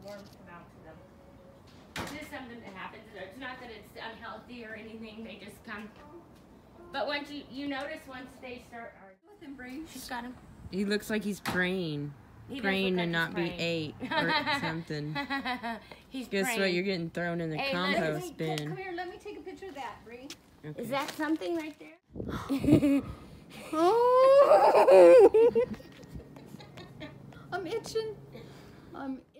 worms come out to them. It's just something that happens. It's not that it's unhealthy or anything. They just come. But once you notice once they start. With him, Bree. She's got him. He looks like he's praying. Praying to not be ate or something. He's Guess praying. what? You're getting thrown in the compost bin. Come here, let me take a picture of that, Bree. Okay. Is that something right there? I'm itching.